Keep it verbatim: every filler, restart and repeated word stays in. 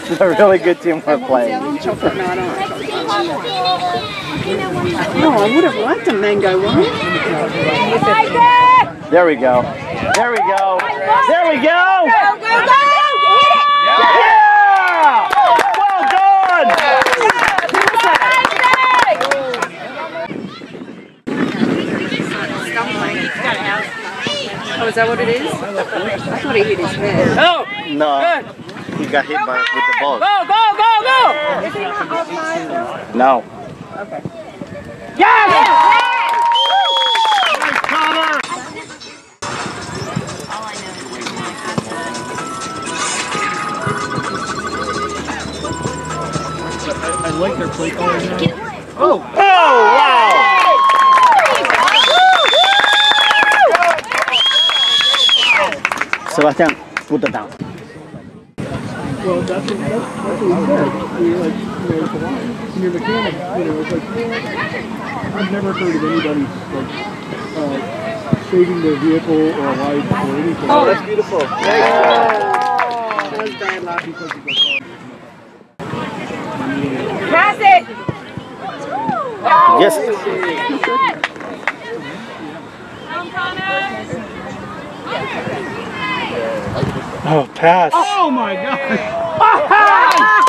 It's a really good team we're playing. Chocolate? No, I don't like chocolate. Oh, I would have liked a mango one. There we go. There we go. There we go. Go, go, go! Hit it! Yeah! Well done! Oh, is that what it is? I thought he hit his head. No! No. He got hit by, with the ball. Go, go, go, go! Is he not offside? No. Okay. Yes! I like their play calling now. Oh! Oh, wow! Sebastian, put it down. Well, that's what, that's, that's what he said. You're like, you know, it's a lie. And your mechanic, you know, it's like, I've never heard of anybody like uh, saving their vehicle or a life or anything. Oh, that's beautiful. Nice. That was bad luck. Pass it! Yes. Oh, pass. Oh my God!